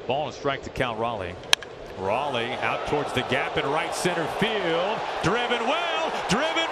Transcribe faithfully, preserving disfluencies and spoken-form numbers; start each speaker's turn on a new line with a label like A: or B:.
A: Ball and strike to count Raleigh. Raleigh out towards the gap in right center field. Driven well. Driven.